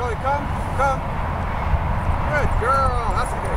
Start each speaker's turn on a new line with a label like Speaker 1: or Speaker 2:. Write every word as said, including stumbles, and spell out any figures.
Speaker 1: Charlie, come, come. Good girl. That's a good